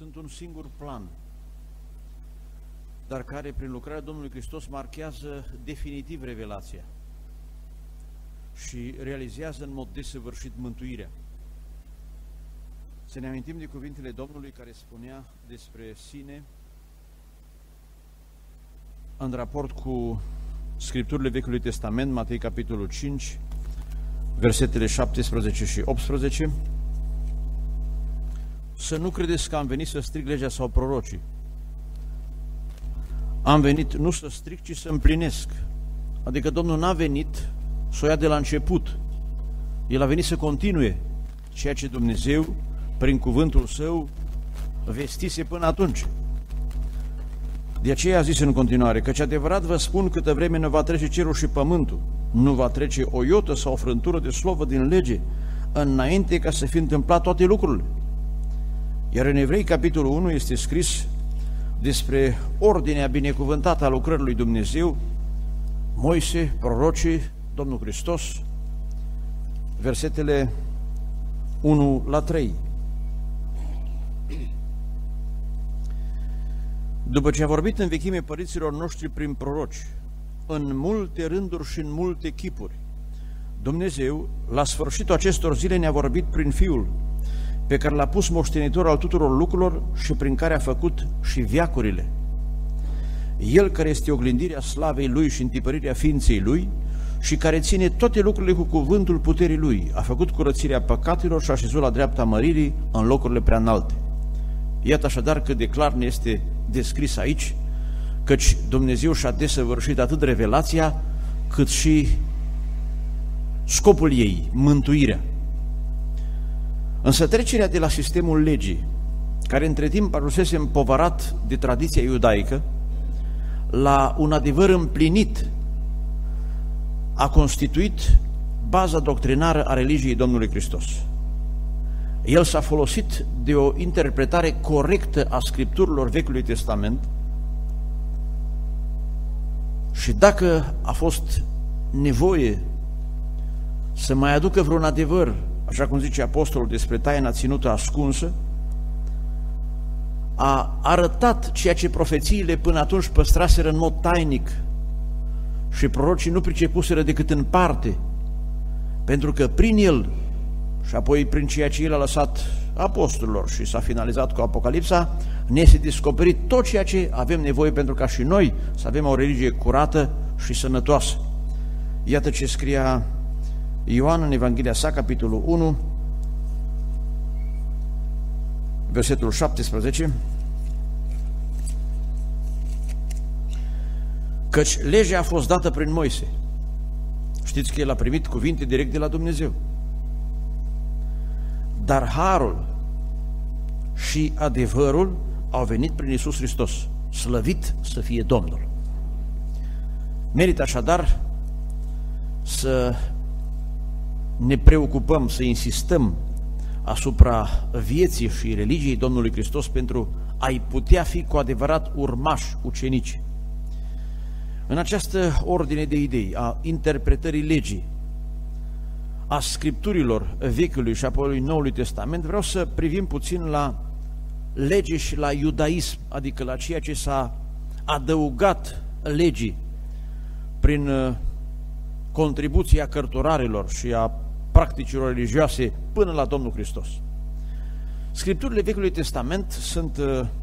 sunt un singur plan, dar care, prin lucrarea Domnului Hristos, marchează definitiv revelația și realizează în mod desăvârșit mântuirea. Să ne amintim de cuvintele Domnului care spunea despre sine în raport cu Scripturile Vechiului Testament, Matei capitolul 5, versetele 17 și 18. Să nu credeți că am venit să stric legea sau prorocii. Am venit nu să stric, ci să împlinesc. Adică Domnul n-a venit să o ia de la început. El a venit să continue ceea ce Dumnezeu, prin cuvântul Său, vestise până atunci. De aceea a zis în continuare, căci adevărat vă spun, câtă vreme nu va trece cerul și pământul, nu va trece o iotă sau o frântură de slovă din lege, înainte ca să fie întâmplat toate lucrurile. Iar în Evrei, capitolul 1, este scris despre ordinea binecuvântată a lucrării lui Dumnezeu, Moise, prorocii, Domnul Hristos, versetele 1 la 3. După ce a vorbit în vechime părinților noștri prin proroci, în multe rânduri și în multe chipuri, Dumnezeu, la sfârșitul acestor zile, ne-a vorbit prin Fiul, pe care l-a pus moștenitor al tuturor lucrurilor și prin care a făcut și veacurile. El care este oglindirea slavei Lui și întipărirea ființei Lui și care ține toate lucrurile cu cuvântul puterii Lui, a făcut curățirea păcatelor și a așezut la dreapta măririi în locurile prea înalte. Iată așadar cât de clar ne este descris aici, căci Dumnezeu și-a desăvârșit atât revelația, cât și scopul ei, mântuirea. Însă trecerea de la sistemul legii, care între timp ajunsese împovărat de tradiția iudaică, la un adevăr împlinit, a constituit baza doctrinară a religiei Domnului Hristos. El s-a folosit de o interpretare corectă a Scripturilor Vechiului Testament și dacă a fost nevoie să mai aducă vreun adevăr, așa cum zice apostolul despre taina ținută ascunsă, a arătat ceea ce profețiile până atunci păstraseră în mod tainic și prorocii nu pricepuseră decât în parte, pentru că prin el și apoi prin ceea ce el a lăsat apostolilor și s-a finalizat cu Apocalipsa, ne este descoperit tot ceea ce avem nevoie pentru ca și noi să avem o religie curată și sănătoasă. Iată ce scria Ioan în Evanghelia sa, capitolul 1, versetul 17, căci legea a fost dată prin Moise. Știți că el a primit cuvinte direct de la Dumnezeu. Dar harul și adevărul au venit prin Iisus Hristos. Slăvit să fie Domnul! Merită așadar să ne preocupăm, să insistăm asupra vieții și religiei Domnului Hristos pentru a-i putea fi cu adevărat urmași, ucenici. În această ordine de idei a interpretării legii, a Scripturilor Vechiului și apoi Noului Testament, vreau să privim puțin la lege și la iudaism, adică la ceea ce s-a adăugat legii prin contribuția cărturarilor și a practicilor religioase până la Domnul Hristos. Scripturile Vechiului Testament sunt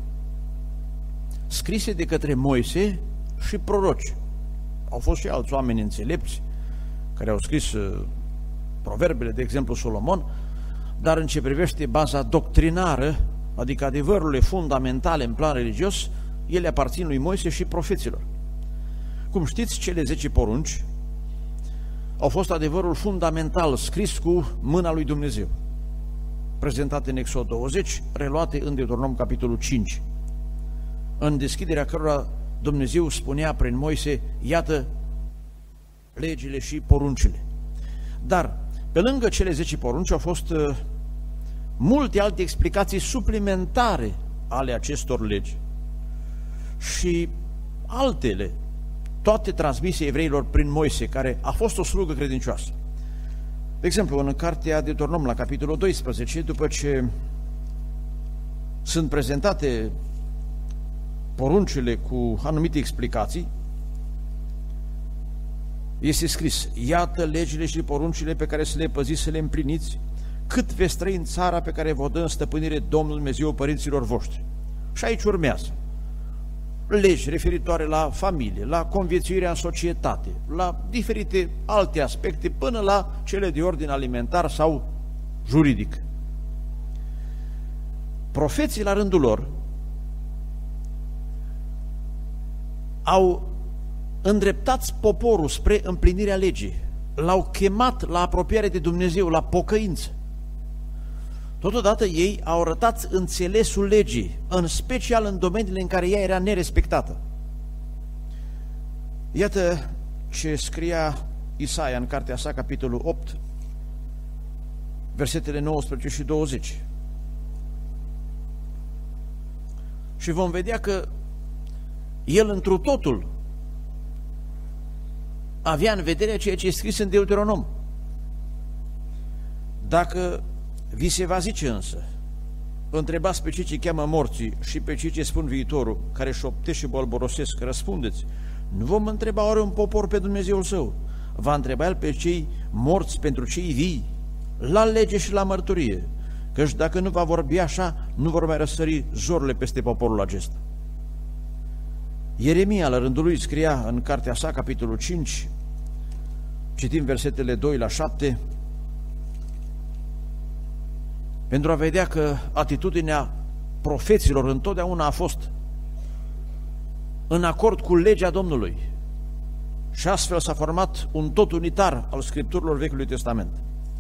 scrise de către Moise și proroci. Au fost și alți oameni înțelepți care au scris proverbele, de exemplu Solomon, dar în ce privește baza doctrinară, adică adevărurile fundamentale în plan religios, ele aparțin lui Moise și profeților. Cum știți, cele 10 porunci au fost adevărul fundamental scris cu mâna lui Dumnezeu, prezentate în Exod 20, reluate în Deuteronom capitolul 5, în deschiderea cărora Dumnezeu spunea prin Moise, iată legile și poruncile. Dar, pe lângă cele 10 porunci, au fost multe alte explicații suplimentare ale acestor legi și altele, toate transmise evreilor prin Moise, care a fost o slugă credincioasă. De exemplu, în cartea Deuteronom, la capitolul 12, după ce sunt prezentate poruncile cu anumite explicații, este scris: iată legile și poruncile pe care să le păziți, să le împliniți, cât veți trăi în țara pe care vă dă în stăpânire Domnul Dumnezeu părinților voștri. Și aici urmează legi referitoare la familie, la conviețuirea în societate, la diferite alte aspecte, până la cele de ordin alimentar sau juridic. Profeții, la rândul lor, au îndreptat poporul spre împlinirea legii, l-au chemat la apropiare de Dumnezeu, la pocăință. Totodată ei au arătat înțelesul legii, în special în domeniile în care ea era nerespectată. Iată ce scria Isaia în cartea sa, capitolul 8, versetele 19 și 20. Și vom vedea că el întru totul avea în vedere ceea ce e scris în Deuteronom. Dacă vi se va zice însă, întrebați pe cei ce cheamă morții și pe cei ce spun viitorul, care șoptesc și bolborosesc, răspundeți: nu vom întreba oare un popor pe Dumnezeul său? Va întreba el pe cei morți pentru cei vii? La lege și la mărturie, căci dacă nu va vorbi așa, nu vor mai răsări zorile peste poporul acesta. Ieremia, la rândul lui, scria în cartea sa, capitolul 5, citim versetele 2 la 7, pentru a vedea că atitudinea profeților întotdeauna a fost în acord cu legea Domnului și astfel s-a format un tot unitar al Scripturilor Vechiului Testament.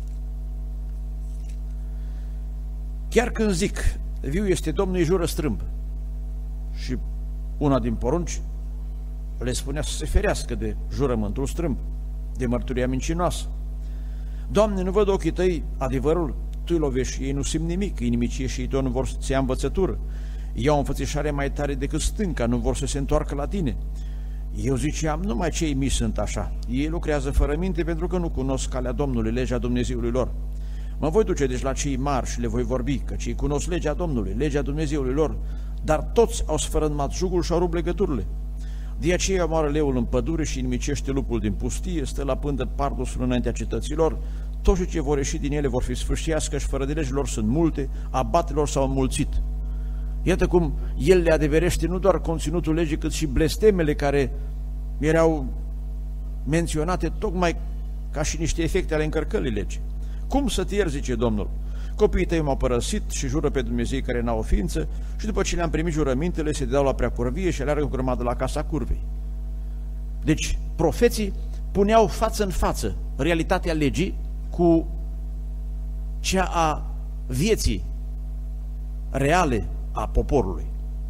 Chiar când zic: viu este Domnul, îi jură strâmb, și una din porunci le spunea să se ferească de jurământul strâmb, de mărturia mincinoasă. Doamne, nu văd ochii tăi adevărul? Tu îi lovești și ei nu simt nimic, inimicii și ei nu vor să ia învățătură. Iau o înfățișare mai tare decât stânca, nu vor să se întoarcă la tine. Eu ziceam: numai cei mici sunt așa, ei lucrează fără minte pentru că nu cunosc calea Domnului, legea Dumnezeului lor. Mă voi duce deci la cei mari și le voi vorbi, că cei cunosc legea Domnului, legea Dumnezeului lor, dar toți au sfărâmat jugul și au rupt legăturile. De aceea moară leul în pădure și inimicește lupul din pustie, stă la pândă pardusul înaintea cetăților, toți ce vor ieși din ele vor fi sfârșiască și fără de legilor sunt multe, abatelor s-au înmulțit. Iată cum el le adeverește nu doar conținutul legii, cât și blestemele care erau menționate tocmai ca și niște efecte ale încărcării legii. Cum să te ierți, zice Domnul? Copiii tăi m-au părăsit și jură pe Dumnezei care n-au o ființă și după ce le-am primit jurămintele se dau la preacurvie și aleargă cu grămadă la casa curvei. Deci profeții puneau față în față realitatea legii cu cea a vieții reale a poporului.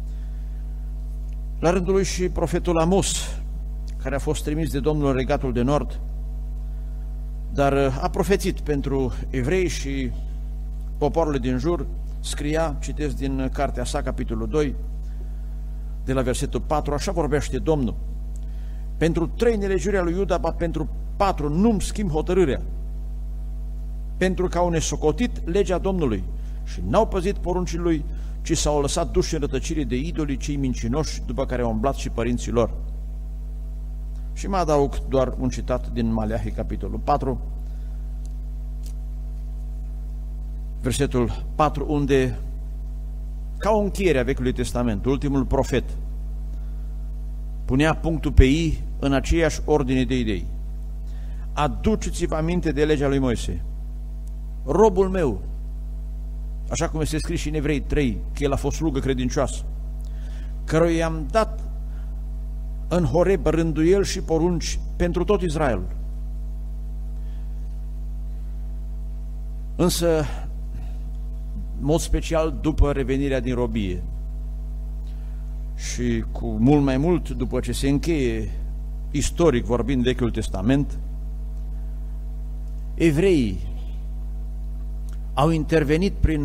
La rândul lui și profetul Amos, care a fost trimis de Domnul în Regatul de Nord, dar a profețit pentru evrei și poporul din jur, scria, citesc din cartea sa, capitolul 2, de la versetul 4, așa vorbește Domnul: pentru 3 nelegiurile lui Iuda, pentru 4 nu-mi schimb hotărârea, pentru că au nesocotit legea Domnului și n-au păzit poruncile lui, ci s-au lăsat duși în rătăcire de idolii cei mincinoși, după care au umblat și părinții lor. Și mă adaug doar un citat din Maleahi, capitolul 4, versetul 4, unde, ca o încheiere a Vechiului Testament, ultimul profet punea punctul pe I în aceeași ordine de idei. Aduceți-vă aminte de legea lui Moise, robul meu, așa cum este scris și în Evrei 3, că el a fost slugă credincioasă, căruia i-am dat în Horeb rânduieli și porunci pentru tot Israelul. Însă, în mod special după revenirea din robie și cu mult mai mult după ce se încheie, istoric vorbind, Vechiul Testament, evreii au intervenit prin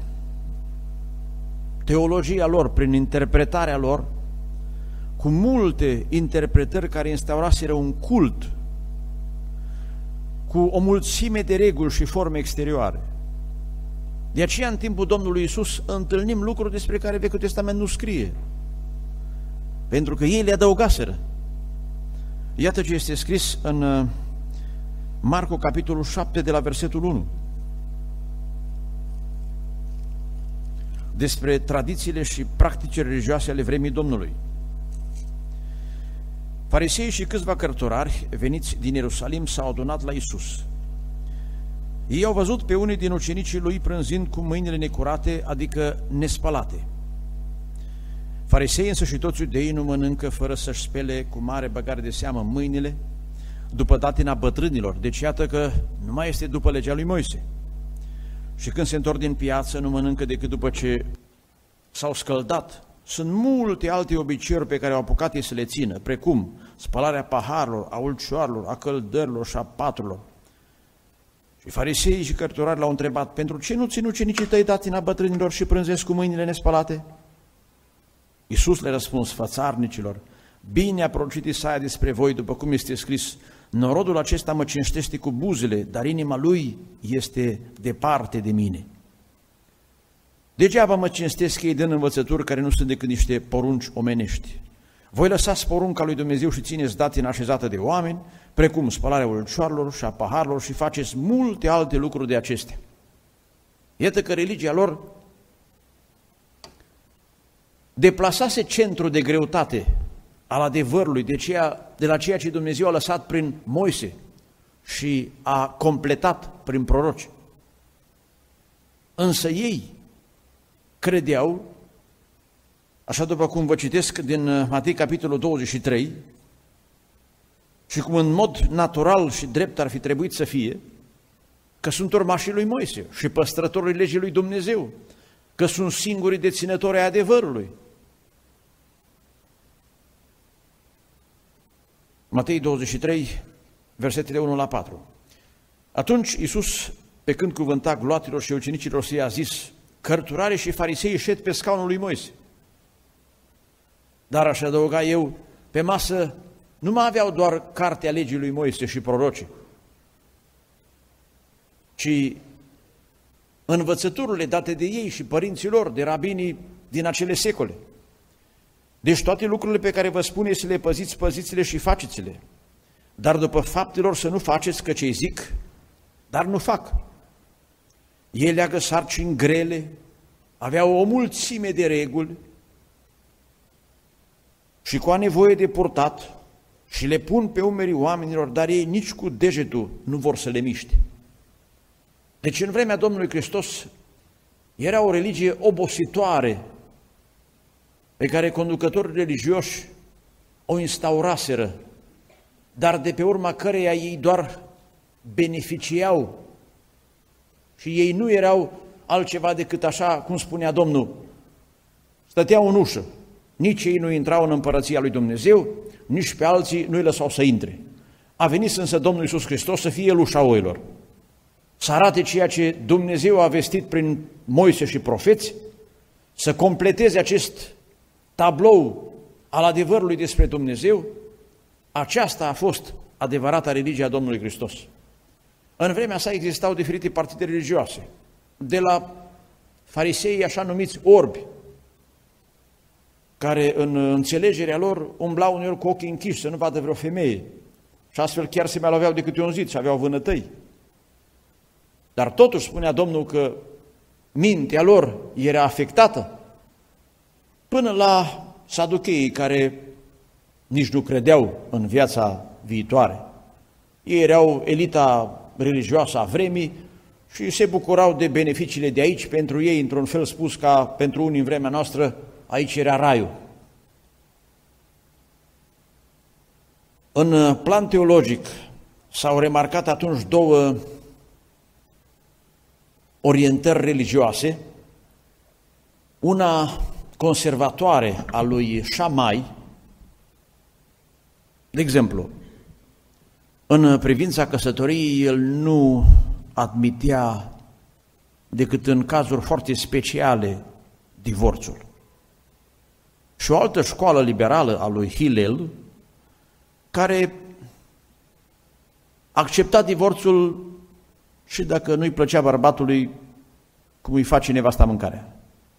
teologia lor, prin interpretarea lor, cu multe interpretări care instauraseră un cult, cu o mulțime de reguli și forme exterioare. De aceea, în timpul Domnului Iisus, întâlnim lucruri despre care Vechiul Testament nu scrie, pentru că ei le adăugaseră. Iată ce este scris în Marcu, capitolul 7, de la versetul 1, despre tradițiile și practici religioase ale vremii Domnului. Fariseii și câțiva cărturari veniți din Ierusalim s-au adunat la Iisus. Ei au văzut pe unii din ucenicii lui prânzind cu mâinile necurate, adică nespălate. Fariseii însă și toți iudeii nu mănâncă fără să-și spele cu mare băgare de seamă mâinile, după datina bătrânilor, deci iată că nu mai este după legea lui Moise. Și când se întorc din piață, nu mănâncă decât după ce s-au scăldat. Sunt multe alte obiceiuri pe care au apucat ei să le țină, precum spălarea paharilor, a ulcioarelor, a căldărilor și a paturilor. Și fariseii și cărturari l-au întrebat: pentru ce nu țin ucenicii tăi datina bătrânilor și prânzesc cu mâinile nespălate? Iisus le-a răspuns: fățarnicilor, bine a prorocit Isaia despre voi, după cum este scris: norodul acesta mă cinstește cu buzele, dar inima lui este departe de mine. Degeaba mă cinstesc ei dând învățături care nu sunt decât niște porunci omenești. Voi lăsați porunca lui Dumnezeu și țineți datina așezată de oameni, precum spălarea ulcioarelor și a paharilor, și faceți multe alte lucruri de acestea. Iată că religia lor deplasase centrul de greutate al adevărului, de la ceea ce Dumnezeu a lăsat prin Moise și a completat prin proroci. Însă ei credeau, așa după cum vă citesc din Matei capitolul 23, și cum în mod natural și drept ar fi trebuit să fie, că sunt urmașii lui Moise și păstrătorii legii lui Dumnezeu, că sunt singurii deținători ai adevărului. Matei 23, versetele 1 la 4. Atunci Iisus, pe când cuvânta gloatilor și ucenicilor săi, a zis: cărturarii și farisei șed pe scaunul lui Moise. Dar, aș adăuga eu, pe masă nu mai aveau doar cartea legii lui Moise și prorocii, ci învățăturile date de ei și părinților, de rabinii din acele secole. Deci toate lucrurile pe care vă spune să le păziți, păziți-le și faceți-le. Dar după faptelor să nu faceți, că ce zic, dar nu fac. Ei leagă sarcini grele, aveau o mulțime de reguli și cu a nevoie de purtat și le pun pe umerii oamenilor, dar ei nici cu degetul nu vor să le miște. Deci în vremea Domnului Hristos era o religie obositoare pe care conducătorii religioși o instauraseră, dar de pe urma căreia ei doar beneficiau și ei nu erau altceva decât, așa cum spunea Domnul, stăteau în ușă. Nici ei nu intrau în împărăția lui Dumnezeu, nici pe alții nu îi lăsau să intre. A venit însă Domnul Iisus Hristos să fie el ușa oilor, să arate ceea ce Dumnezeu a vestit prin Moise și profeți, să completeze acest tablou al adevărului despre Dumnezeu. Aceasta a fost adevărata religie a Domnului Hristos. În vremea sa existau diferite partide religioase, de la farisei așa numiți orbi, care în înțelegerea lor umblau uneori cu ochii închiși să nu vadă vreo femeie și astfel chiar se mai loveau de câte un zid și aveau vânătăi. Dar totuși spunea Domnul că mintea lor era afectată, până la saducheii, care nici nu credeau în viața viitoare. Ei erau elita religioasă a vremii și se bucurau de beneficiile de aici. Pentru ei, într-un fel spus ca pentru unii în vremea noastră, aici era raiul. În plan teologic s-au remarcat atunci două orientări religioase, una conservatoare a lui Șamai. De exemplu, în privința căsătoriei, el nu admitea decât în cazuri foarte speciale divorțul. Și o altă școală liberală a lui Hillel, care accepta divorțul și dacă nu-i plăcea bărbatului cum îi face nevasta mâncarea.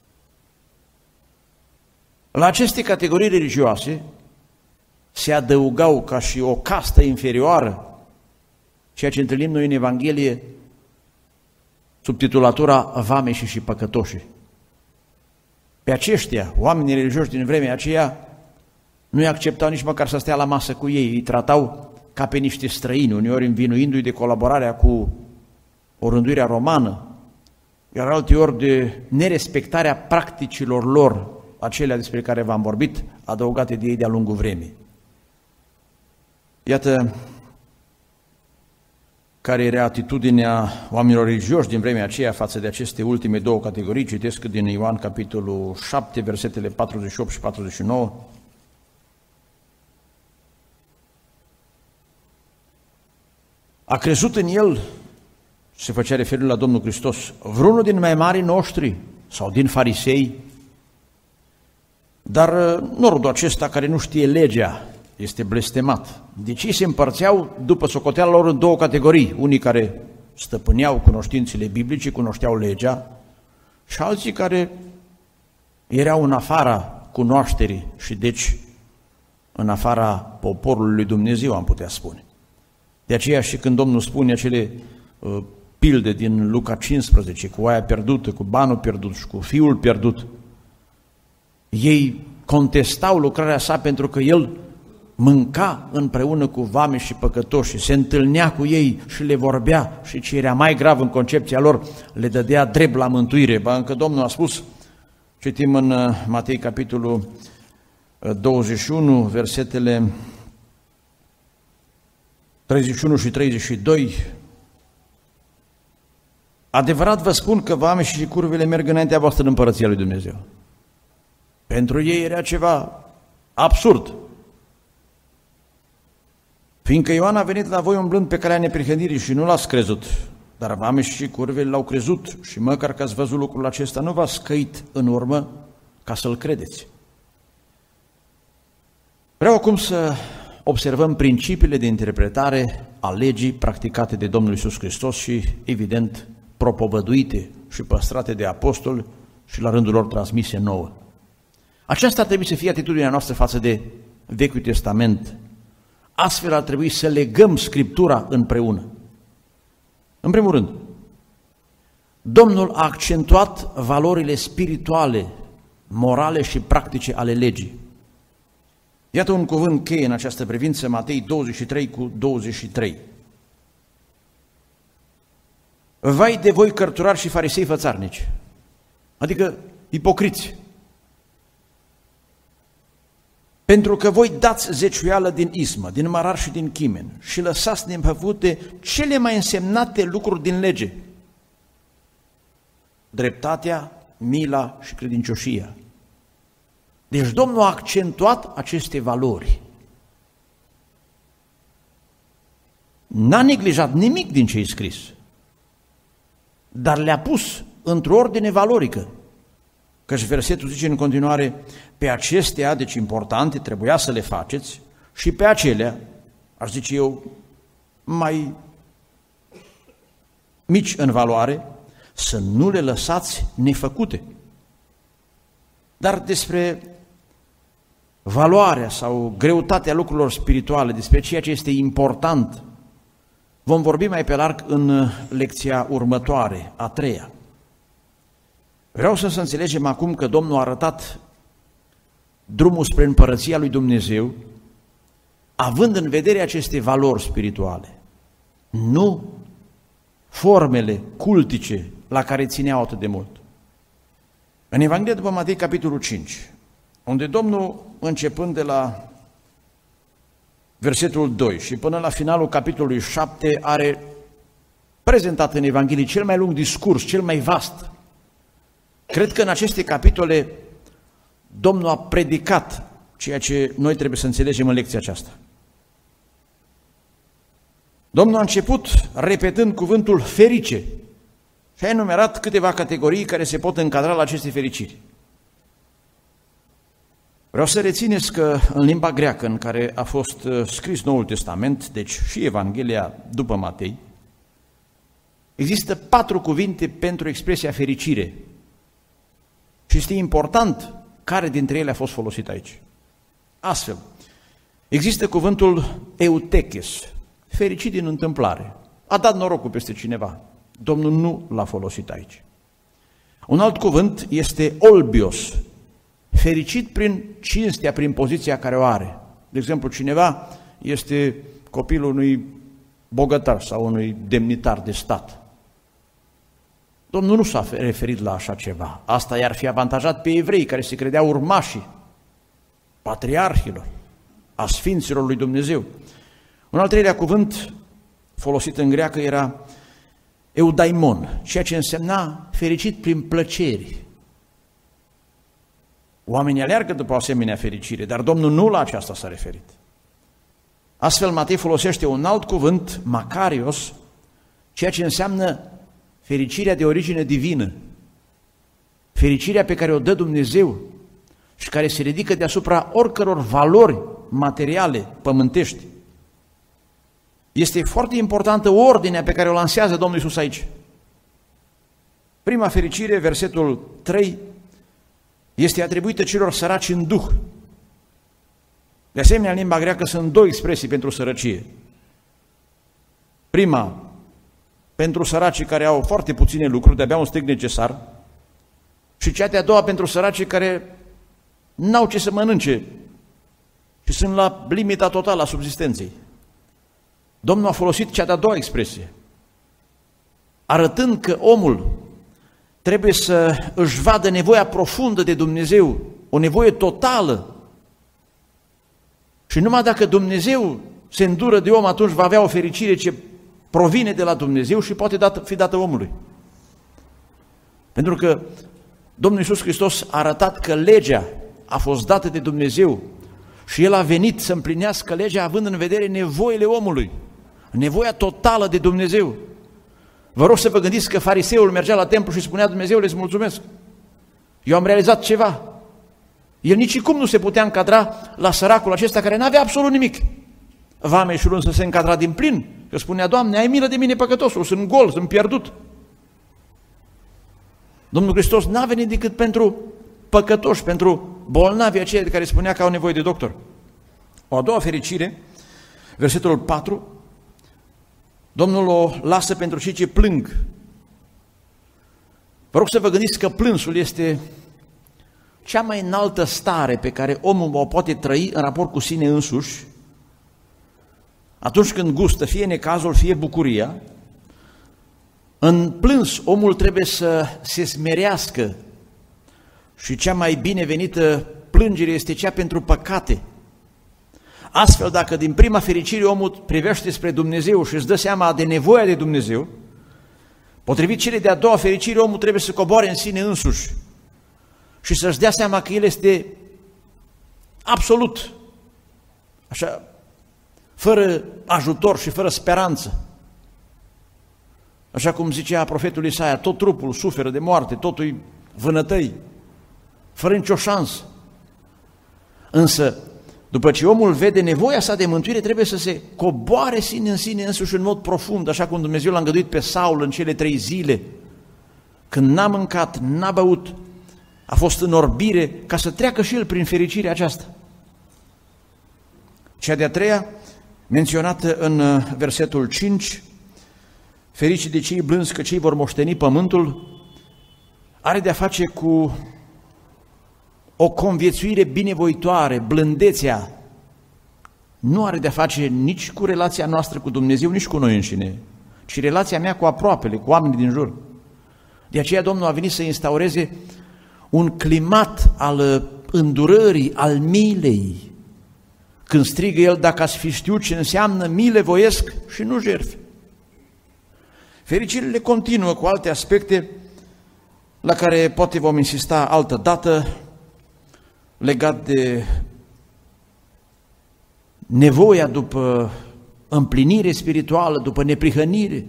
La aceste categorii religioase se adăugau ca și o castă inferioară, ceea ce întâlnim noi în Evanghelie sub titulatura vameșii și păcătoșii. Pe aceștia, oamenii religioși din vremea aceea, nu-i acceptau nici măcar să stea la masă cu ei, îi tratau ca pe niște străini, uneori învinuindu-i de colaborarea cu o rânduire romană, iar alteori de nerespectarea practicilor lor, acelea despre care v-am vorbit, adăugate de ei de-a lungul vremii. Iată care era atitudinea oamenilor religioși din vremea aceea față de aceste ultime două categorii. Citesc din Ioan, capitolul 7, versetele 48 și 49. A crezut în el, se făcea referire la Domnul Hristos, vreunul din mai marii noștri sau din farisei, dar norodul acesta care nu știe legea este blestemat. Deci ei se împărțeau după socoteala lor în două categorii, unii care stăpâneau cunoștințele biblice, cunoșteau legea, și alții care erau în afara cunoașterii și deci în afara poporului lui Dumnezeu, am putea spune. De aceea și când Domnul spune acele pilde din Luca 15, cu oaia pierdută, cu banul pierdut și cu fiul pierdut, ei contestau lucrarea sa pentru că el mânca împreună cu vameși și păcătoși, se întâlnea cu ei și le vorbea și ce era mai grav în concepția lor, le dădea drept la mântuire. Ba încă Domnul a spus, citim în Matei capitolul 21, versetele 31 și 32, adevărat vă spun că vameșii și curvile merg înaintea voastră în împărăția lui Dumnezeu. Pentru ei era ceva absurd. Fiindcă Ioan a venit la voi umblând pe calea neprihănirii și nu l-ați crezut, dar vameșii și curvele l-au crezut și măcar că ați văzut lucrul acesta, nu v-ați scăit în urmă ca să-l credeți. Vreau acum să observăm principiile de interpretare a legii practicate de Domnul Iisus Hristos și, evident, propovăduite și păstrate de apostoli și la rândul lor transmise nouă. Aceasta trebuie să fie atitudinea noastră față de Vechiul Testament. Astfel ar trebui să legăm Scriptura împreună. În primul rând, Domnul a accentuat valorile spirituale, morale și practice ale legii. Iată un cuvânt cheie în această privință, Matei 23 cu 23. Vai de voi cărturari și farisei fățarnici, adică ipocriți, pentru că voi dați zeciuială din ismă, din mărar și din chimen și lăsați neîmpăvute cele mai însemnate lucruri din lege, dreptatea, mila și credincioșia. Deci Domnul a accentuat aceste valori. N-a neglijat nimic din ce-i scris, dar le-a pus într-o ordine valorică. Căci versetul zice în continuare, pe acestea, deci importante, trebuia să le faceți și pe acelea, aș zice eu, mai mici în valoare, să nu le lăsați nefăcute. Dar despre valoarea sau greutatea lucrurilor spirituale, despre ceea ce este important, vom vorbi mai pe larg în lecția următoare, a treia. Vreau să înțelegem acum că Domnul a arătat drumul spre împărăția lui Dumnezeu, având în vedere aceste valori spirituale, nu formele cultice la care țineau atât de mult. În Evanghelia după Matei, capitolul 5, unde Domnul, începând de la versetul 2 și până la finalul capitolului 7, are prezentat în Evanghelie cel mai lung discurs, cel mai vast. Cred că în aceste capitole Domnul a predicat ceea ce noi trebuie să înțelegem în lecția aceasta. Domnul a început repetând cuvântul ferice și a enumerat câteva categorii care se pot încadra la aceste fericiri. Vreau să rețineți că în limba greacă în care a fost scris Noul Testament, deci și Evanghelia după Matei, există 4 cuvinte pentru expresia fericire. Și este important care dintre ele a fost folosit aici. Astfel, există cuvântul euteches, fericit din întâmplare. A dat norocul peste cineva. Domnul nu l-a folosit aici. Un alt cuvânt este olbios, fericit prin cinstea, prin poziția care o are. De exemplu, cineva este copilul unui bogătar sau unui demnitar de stat. Domnul nu s-a referit la așa ceva. Asta i-ar fi avantajat pe evrei care se credeau urmașii patriarhilor, a sfinților lui Dumnezeu. Un al treilea cuvânt folosit în greacă era eudaimon, ceea ce însemna fericit prin plăceri. Oamenii aleargă după o asemenea fericire, dar Domnul nu la aceasta s-a referit. Astfel, Matei folosește un alt cuvânt, makarios, ceea ce înseamnă fericirea de origine divină, fericirea pe care o dă Dumnezeu și care se ridică deasupra oricăror valori materiale, pământești. Este foarte importantă ordinea pe care o lansează Domnul Iisus aici. Prima fericire, versetul 3, este atribuită celor săraci în duh. De asemenea, în limba greacă sunt 2 expresii pentru sărăcie. Prima, pentru săracii care au foarte puține lucruri, de-abia un stric necesar, și cea de-a doua pentru săracii care n-au ce să mănânce și sunt la limita totală a subzistenței. Domnul a folosit cea de-a doua expresie, arătând că omul trebuie să își vadă nevoia profundă de Dumnezeu, o nevoie totală. Și numai dacă Dumnezeu se îndură de om, atunci va avea o fericire ce provine de la Dumnezeu și poate fi dată omului. Pentru că Domnul Iisus Hristos a arătat că legea a fost dată de Dumnezeu și El a venit să împlinească legea având în vedere nevoile omului, nevoia totală de Dumnezeu. Vă rog să vă gândiți că fariseul mergea la templu și spunea: Dumnezeule, îți mulțumesc, eu am realizat ceva. El nicicum nu se putea încadra la săracul acesta care n-avea absolut nimic. Vameșul însă se încadra din plin, că spunea: Doamne, ai milă de mine păcătosul, sunt gol, sunt pierdut. Domnul Hristos n-a venit decât pentru păcătoși, pentru bolnavi aceia de care spunea că au nevoie de doctor. O a doua fericire, versetul 4, Domnul o lasă pentru cei ce plâng. Vă rog să vă gândiți că plânsul este cea mai înaltă stare pe care omul o poate trăi în raport cu sine însuși, atunci când gustă fie necazul, fie bucuria. În plâns omul trebuie să se smerească și cea mai binevenită plângere este cea pentru păcate. Astfel, dacă din prima fericire omul privește spre Dumnezeu și își dă seama de nevoia de Dumnezeu, potrivit celei de-a doua fericire, omul trebuie să coboare în sine însuși și să-și dea seama că el este absolut, așa, fără ajutor și fără speranță. Așa cum zicea profetul Isaia, tot trupul suferă de moarte, totul-i vânătăi, fără nicio șansă. Însă, după ce omul vede nevoia sa de mântuire, trebuie să se coboare sine în sine însuși în mod profund, așa cum Dumnezeu l-a îngăduit pe Saul în cele 3 zile, când n-a mâncat, n-a băut, a fost în orbire, ca să treacă și el prin fericirea aceasta. Cea de-a treia, menționată în versetul 5, fericii de cei blânzi, că cei vor moșteni pământul, are de-a face cu o conviețuire binevoitoare. Blândețea nu are de-a face nici cu relația noastră cu Dumnezeu, nici cu noi înșine, ci relația mea cu aproapele, cu oamenii din jur. De aceea Domnul a venit să instaureze un climat al îndurării, al milei. Când strigă El: dacă ați fi știut ce înseamnă mile voiesc și nu jertfe. Fericirile continuă cu alte aspecte la care poate vom insista altă dată, legat de nevoia după împlinire spirituală, după neprihănire,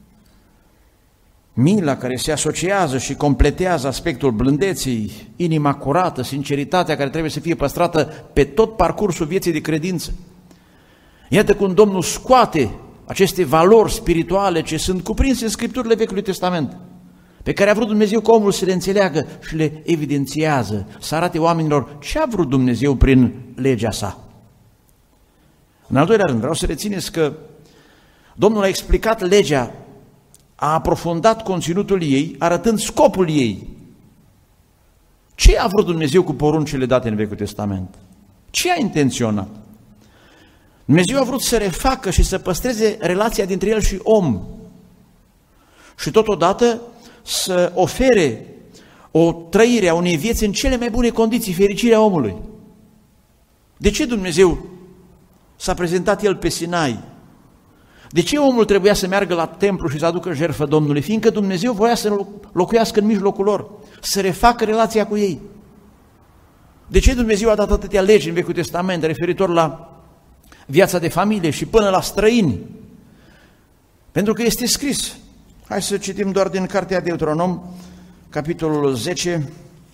mila care se asociază și completează aspectul blândeții, inima curată, sinceritatea care trebuie să fie păstrată pe tot parcursul vieții de credință. Iată cum Domnul scoate aceste valori spirituale ce sunt cuprinse în Scripturile Vechiului Testament, pe care a vrut Dumnezeu ca omul să le înțeleagă și le evidențiază, să arate oamenilor ce a vrut Dumnezeu prin legea sa. În al doilea rând, vreau să rețineți că Domnul a explicat legea, a aprofundat conținutul ei, arătând scopul ei. Ce a vrut Dumnezeu cu poruncile date în Vechiul Testament? Ce a intenționat? Dumnezeu a vrut să refacă și să păstreze relația dintre el și om și totodată să ofere o trăire a unei vieți în cele mai bune condiții, fericirea omului. De ce Dumnezeu s-a prezentat el pe Sinai? De ce omul trebuia să meargă la templu și să aducă jertfă Domnului? Fiindcă Dumnezeu voia să locuiască în mijlocul lor, să refacă relația cu ei. De ce Dumnezeu a dat atâtea legi în Vechiul Testament referitor la viața de familie și până la străini? Pentru că este scris. Hai să citim doar din cartea Deuteronom, capitolul 10,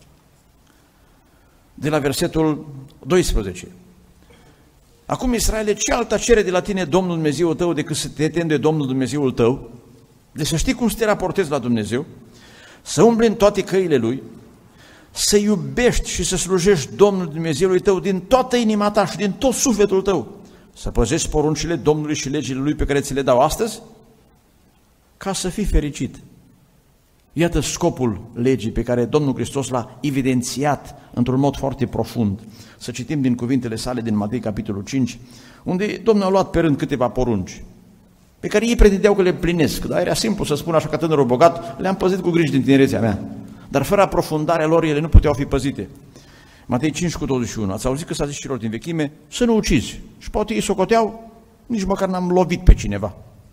de la versetul 12. Acum, Israele, ce alta cere de la tine Domnul Dumnezeul tău decât să te temi de Domnul Dumnezeul tău, de să știi cum să te raportezi la Dumnezeu, să umbli în toate căile Lui, să iubești și să slujești Domnul Dumnezeului tău din toată inima ta și din tot sufletul tău, să păzești poruncile Domnului și legile Lui pe care ți le dau astăzi, ca să fii fericit. Iată scopul legii pe care Domnul Hristos l-a evidențiat într-un mod foarte profund. Să citim din cuvintele sale din Matei, capitolul 5, unde Domnul a luat pe rând câteva porunci, pe care ei pretindeau că le plinesc, dar era simplu să spun așa, ca tânărul bogat, le-am păzit cu griji din tinerețea mea, dar fără aprofundarea lor ele nu puteau fi păzite. Matei 5 cu 21, ați auzit că s-a zis celor din vechime să nu ucizi, și poate ei socoteau, nici măcar n-am lovit pe cineva.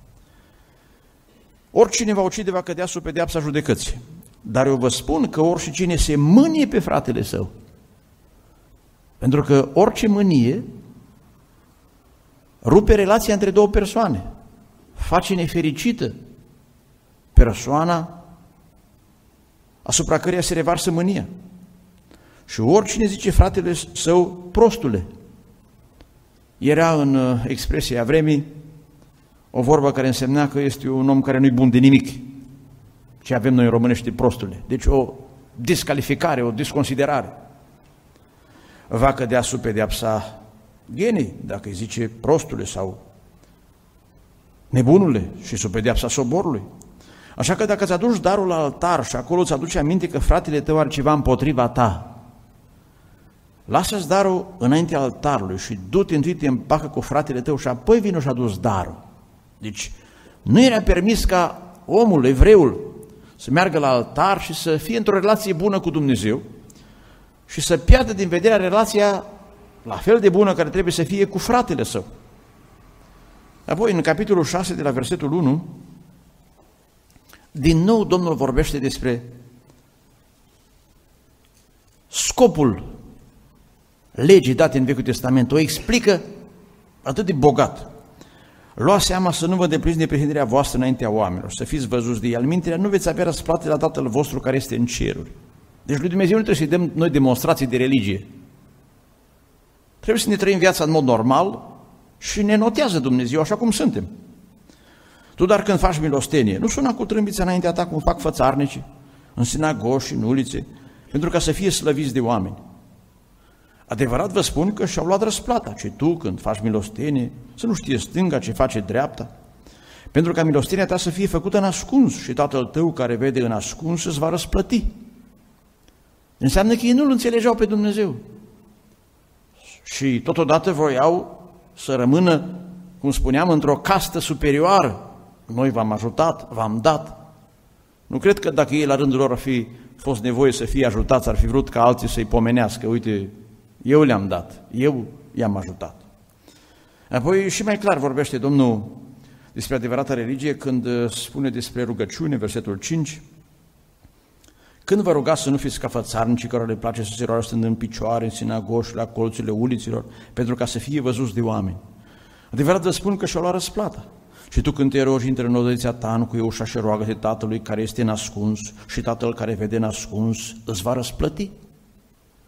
Oricine va ucide va cădea sub pedeapsa judecății, dar eu vă spun că oricine se mânie pe fratele său, pentru că orice mânie rupe relația între două persoane, face nefericită persoana asupra căreia se revarsă mânia. Și oricine zice fratele său prostule, era în expresia vremii o vorbă care însemna că este un om care nu-i bun de nimic, ce avem noi în românește prostule. Deci o descalificare, o desconsiderare. Va cădea sub pedeapsa ghenei, dacă îi zice prostule sau nebunule, și sub pedeapsa soborului. Așa că dacă îți aduci darul la altar și acolo îți aduce aminte că fratele tău are ceva împotriva ta, lasă-ți darul înaintea altarului și du-te întâi, te împacă cu fratele tău și apoi vino și aduci darul. Deci nu era permis ca omul, evreul, să meargă la altar și să fie într-o relație bună cu Dumnezeu și să piardă din vedere relația la fel de bună care trebuie să fie cu fratele său. Apoi, în capitolul 6, de la versetul 1, din nou Domnul vorbește despre scopul legii date în Vechiul Testament. O explică atât de bogat. Luați seama să nu vă depliniți neprihănirea voastră înaintea oamenilor, să fiți văzuți de ei. Alminterea nu veți avea răsplată la Tatăl vostru care este în ceruri. Deci lui Dumnezeu nu trebuie să-i dăm noi demonstrații de religie. Trebuie să ne trăim viața în mod normal și ne notează Dumnezeu așa cum suntem. Tu, dar când faci milostenie, nu suna cu trâmbița înaintea ta cum fac fățarnicii, în sinagogi și în ulițe, pentru ca să fie slăviți de oameni. Adevărat vă spun că și-au luat răsplata, ci tu, când faci milostenie, să nu știe stânga ce face dreapta, pentru ca milostenia ta să fie făcută în ascuns și Tatăl tău care vede în ascuns îți va răsplăti. Înseamnă că ei nu-L înțelegeau pe Dumnezeu și totodată voiau să rămână, cum spuneam, într-o castă superioară. Noi v-am ajutat, v-am dat. Nu cred că dacă ei la rândul lor ar fi fost nevoie să fie ajutați, ar fi vrut ca alții să-i pomenească. Uite, eu le-am dat, eu i-am ajutat. Apoi și mai clar vorbește Domnul despre adevărata religie când spune despre rugăciune, versetul 5. Când vă rugați să nu fiți ca fățarnicii care le place să se roagă stând în picioare, în sinagogi, la colțurile uliților, pentru ca să fie văzuți de oameni. Adevărat vă spun că și-au luat răsplata. Și tu când te rogi, intră în odăița ta, încuie ușa și roagă-te Tatălui care este în ascuns și Tatăl care vede în ascuns îți va răsplăti.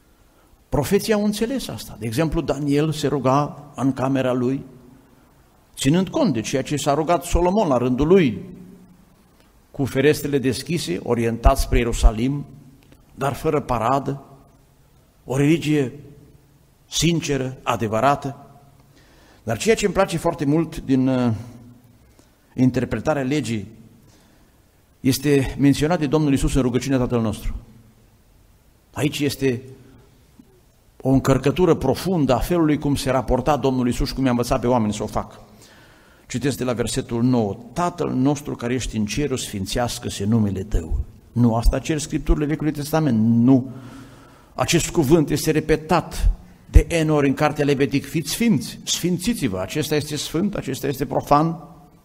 Profeții au înțeles asta. De exemplu, Daniel se ruga în camera lui, ținând cont de ceea ce s-a rugat Solomon la rândul lui, cu ferestrele deschise, orientat spre Ierusalim, dar fără paradă, o religie sinceră, adevărată. Dar ceea ce îmi place foarte mult din interpretarea legii este menționat de Domnul Iisus în rugăciunea Tatăl nostru. Aici este o încărcătură profundă a felului cum se raporta Domnul Iisus și cum i-a învățat pe oameni să o facă. Citesc de la versetul 9. Tatăl nostru care ești în cerul, sfințească-se numele Tău. Nu, asta cer Scripturile Vechiului Testament, nu. Acest cuvânt este repetat de N ori în cartea Levitic, fiți sfinți, sfințiți-vă, acesta este sfânt, acesta este profan.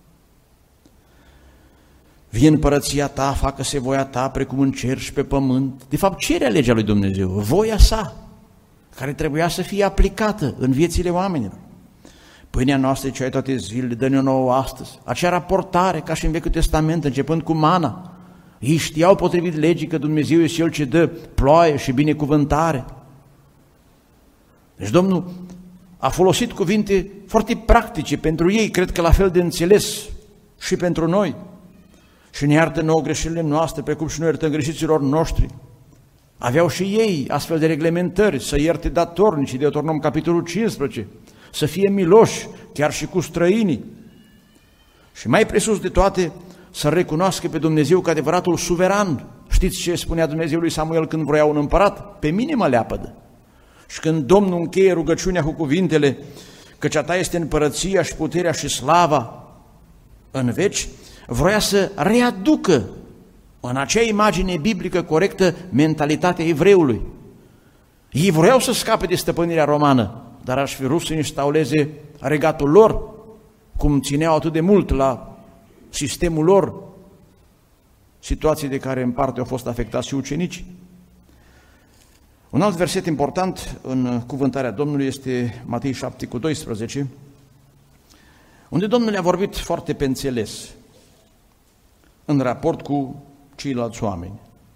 Vie împărăția Ta, facă-se voia Ta, precum în cer și pe pământ. De fapt, cerea legea lui Dumnezeu, voia sa, care trebuia să fie aplicată în viețile oamenilor. Pâinea noastră, cea de toate zilele, dă-ne nouă astăzi. Acea raportare, ca și în Vechiul Testament, începând cu mana. Ei știau potrivit legii că Dumnezeu este Cel ce dă ploaie și binecuvântare. Deci Domnul a folosit cuvinte foarte practice pentru ei, cred că la fel de înțeles și pentru noi. Și ne iartă nouă greșelile noastre, precum și noi iertăm greșiților noștri. Aveau și ei astfel de reglementări, să ierte datornicii, Deuteronom capitolul 15, să fie miloși, chiar și cu străinii. Și mai presus de toate, să recunoască pe Dumnezeu ca adevăratul suveran. Știți ce spunea Dumnezeu lui Samuel când vroia un împărat? Pe mine mă leapădă. Și când Domnul încheie rugăciunea cu cuvintele, căci a Ta este împărăția și puterea și slava în veci, vroia să readucă în acea imagine biblică corectă mentalitatea evreului. Ei vroiau să scape de stăpânirea romană, dar aș fi vrut să instaureze regatul lor, cum țineau atât de mult la sistemul lor, situații de care în parte au fost afectați și ucenicii. Un alt verset important în cuvântarea Domnului este Matei 7:12, unde Domnul le-a vorbit foarte pe înțeles în raport cu ceilalți oameni.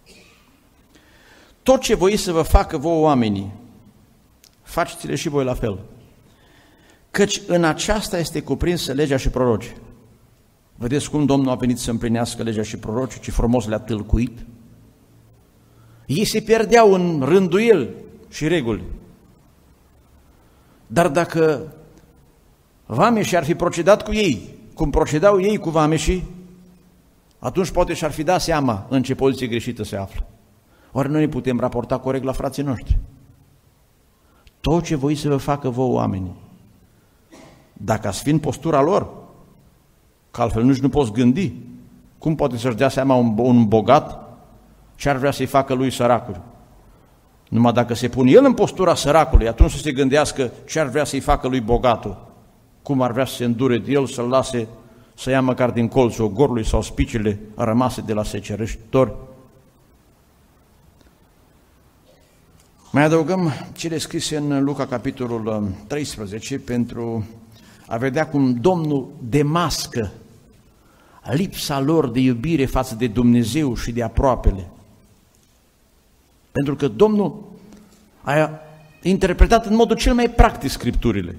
Tot ce voi să vă facă vouă oamenii, faceți-le și voi la fel, căci în aceasta este cuprinsă legea și prorocii. Vedeți cum Domnul a venit să împlinească legea și prorocii, ce frumos le-a tâlcuit? Ei se pierdeau în rânduieli și reguli. Dar dacă vameșii ar fi procedat cu ei, cum procedau ei cu vameșii, atunci poate și-ar fi dat seama în ce poziție greșită se află. Oare noi ne putem raporta corect la frații noștri? Tot ce voi să vă facă vouă oamenii, dacă ați fi în postura lor, că altfel nici nu poți gândi, cum poate să-și dea seama un bogat ce ar vrea să-i facă lui săracul? Numai dacă se pune el în postura săracului, atunci să se gândească ce ar vrea să-i facă lui bogatul, cum ar vrea să se îndure de el, să-l lase să ia măcar din colțul ogorului sau spicile rămase de la secerășitori. Mai adăugăm cele scrise în Luca capitolul 13 pentru a vedea cum Domnul demască lipsa lor de iubire față de Dumnezeu și de aproapele. Pentru că Domnul a interpretat în modul cel mai practic Scripturile.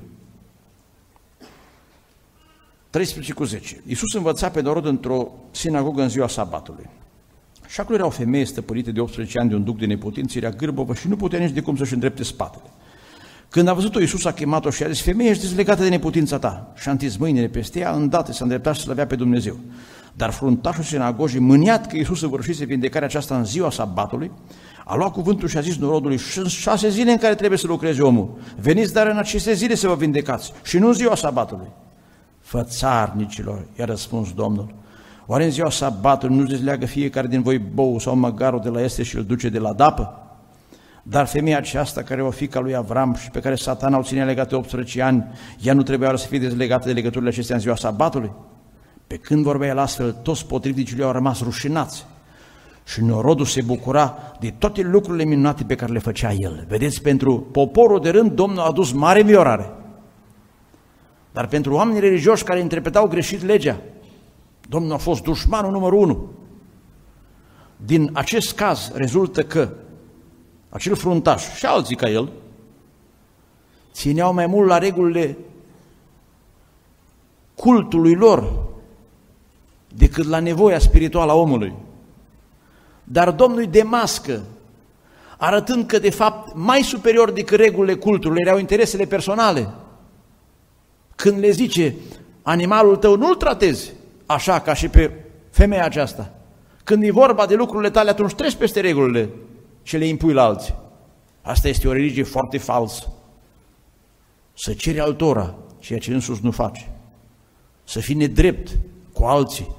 13:10. Iisus învăța pe norod într-o sinagogă în ziua sabatului. Și acolo era o femeie stăpânită de 18 ani de un duc de neputință, era gârbovă și nu putea nici de cum să-și îndrepte spatele. Când a văzut-o, Iisus a chemat-o și a zis: femeie, ești dezlegată de neputința ta. Și a întins mâinile peste ea, îndată s-a îndreptat și slăvea pe Dumnezeu. Dar fruntașul sinagogii, mâniat că Iisus săvârșise vindecarea aceasta în ziua sabatului, a luat cuvântul și a zis norodului: 6 zile în care trebuie să lucreze omul. Veniți dar în aceste zile să vă vindecați și nu în ziua sabatului. Fățarnicilor, i-a răspuns Domnul, oare în ziua sabatului nu dezleagă fiecare din voi bou sau măgarul de la este și îl duce de la dapă? Dar femeia aceasta, care o fiica lui Avram și pe care Satana o ținea legată 18 ani, ea nu trebuia să fie dezlegată de legăturile acestea în ziua sabatului? Pe când vorbea el astfel, toți potrivnicii lui au rămas rușinați și norodul se bucura de toate lucrurile minunate pe care le făcea el. Vedeți, pentru poporul de rând, Domnul a adus mare înviorare. Dar pentru oamenii religioși care interpretau greșit legea, Domnul a fost dușmanul numărul 1. Din acest caz rezultă că acel fruntaș și alții ca el țineau mai mult la regulile cultului lor decât la nevoia spirituală a omului. Dar Domnul îi demască, arătând că de fapt mai superior decât regulile cultului erau interesele personale. Când le zice, animalul tău nu-l tratezi așa ca și pe femeia aceasta. Când e vorba de lucrurile tale, atunci treci peste regulile și le impui la alții. Asta este o religie foarte falsă. Să ceri altora ceea ce însuși nu faci. Să fii nedrept cu alții.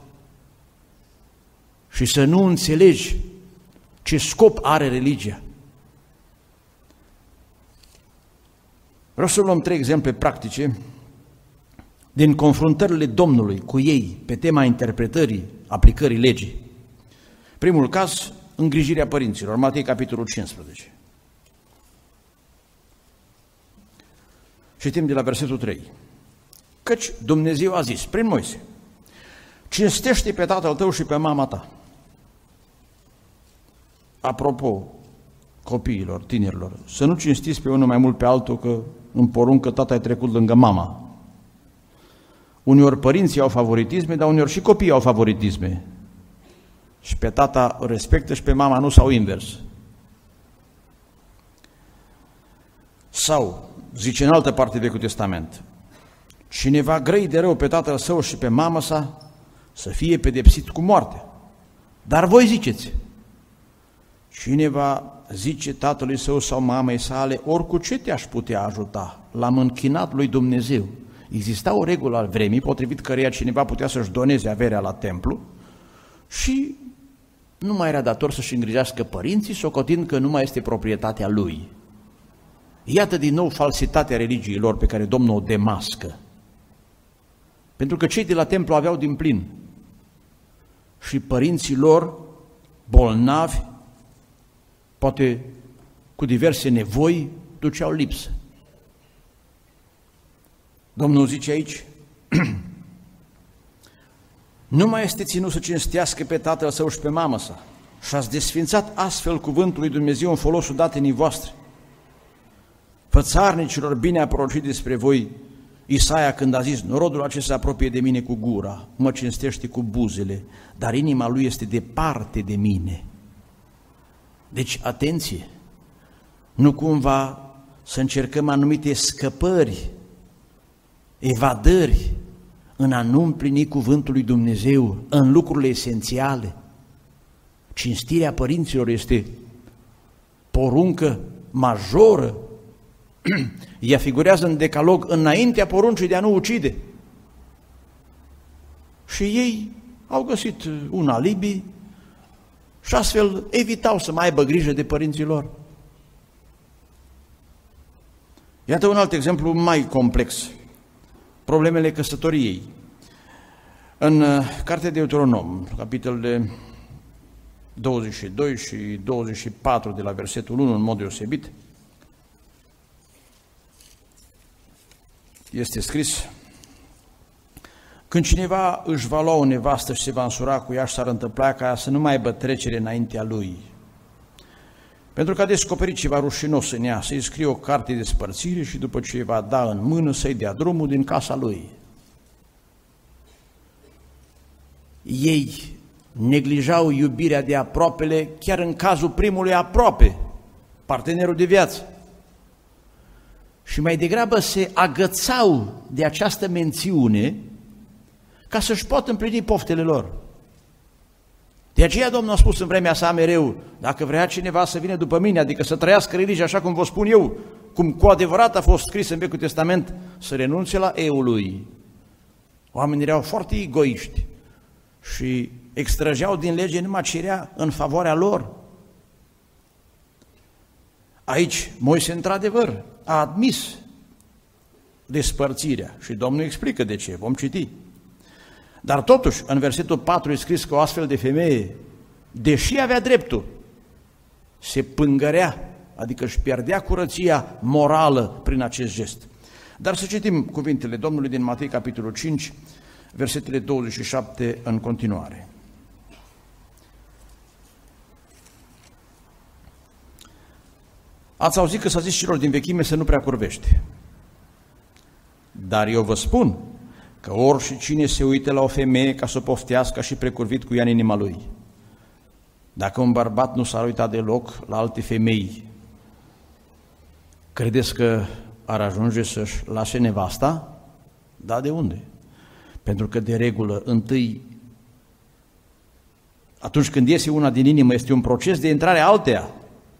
Și să nu înțelegi ce scop are religia. Vreau să luăm 3 exemple practice din confruntările Domnului cu ei pe tema interpretării, aplicării legii. Primul caz, îngrijirea părinților, Matei capitolul 15. Citim de la versetul 3. Căci Dumnezeu a zis prin Moise, cinstește pe tatăl tău și pe mama ta. Apropo, copiilor, tinerilor, să nu cinstiți pe unul mai mult pe altul, că în poruncă tata ai trecut lângă mama. Uneori părinții au favoritisme, dar uneori și copiii au favoritisme. Și pe tata îl respectă și pe mama nu, sau invers. Sau, zice în altă parte Vechiul Testament, cine va grăi de rău pe tatăl său și pe mama sa, să fie pedepsit cu moartea. Dar voi ziceți, cine va zice tatălui său sau mamei sale, ori cu ce te-aș putea ajuta? L-am închinat lui Dumnezeu. Exista o regulă al vremii, potrivit căreia cineva putea să-și doneze averea la templu și nu mai era dator să-și îngrijească părinții, socotind că nu mai este proprietatea lui. Iată din nou falsitatea religiei lor pe care Domnul o demască. Pentru că cei de la templu aveau din plin și părinții lor, bolnavi, poate cu diverse nevoi, duceau lipsă. Domnul zice aici, nu mai este ținut să cinstească pe tatăl său și pe mamă sa și ați desfințat astfel cuvântul lui Dumnezeu în folosul datenii voastre. Fățarnicilor, bine a prorocit despre voi Isaia când a zis, norodul acesta se apropie de mine cu gura, mă cinstește cu buzele, dar inima lui este departe de mine. Deci, atenție, nu cumva să încercăm anumite scăpări, evadări în a nu împlini cuvântul lui Dumnezeu în lucrurile esențiale. Cinstirea părinților este poruncă majoră. Ea figurează în decalog înaintea poruncii de a nu ucide. Și ei au găsit un alibi și astfel evitau să mai aibă grijă de părinții lor. Iată un alt exemplu mai complex. Problemele căsătoriei. În Cartea de Deuteronom, capitolele 22 și 24 de la versetul 1 în mod deosebit, este scris: când cineva își va lua o nevastă și se va însura cu ea și s-ar întâmpla ca ea să nu mai aibă trecere înaintea lui, pentru că a descoperit ceva rușinos în ea, să-i scrie o carte de despărțire și după ce îi va da în mână să-i dea drumul din casa lui. Ei neglijau iubirea de aproapele chiar în cazul primului aproape, partenerul de viață. Și mai degrabă se agățau de această mențiune ca să-și pot împlini poftele lor. De aceea Domnul a spus în vremea sa mereu, dacă vrea cineva să vină după mine, adică să trăiască religia așa cum vă spun eu, cum cu adevărat a fost scris în Vechiul Testament, să renunțe la eu lui. Oamenii erau foarte egoiști și extrageau din lege numai ce era în favoarea lor. Aici Moise într-adevăr a admis despărțirea și Domnul explică de ce, vom citi. Dar totuși, în versetul 4 e scris că o astfel de femeie, deși avea dreptul, se pângărea, adică își pierdea curăția morală prin acest gest. Dar să citim cuvintele Domnului din Matei, capitolul 5, versetele 27 în continuare. Ați auzit că s-a zis celor din vechime să nu prea curvește. Dar eu vă spun că oricine se uită la o femeie ca să o poftească și precurvit cu ea în inima lui. Dacă un bărbat nu s-ar uita deloc la alte femei, credeți că ar ajunge să-și lase nevasta? Da, de unde? Pentru că de regulă, întâi, atunci când iese una din inimă, este un proces de intrare alteia.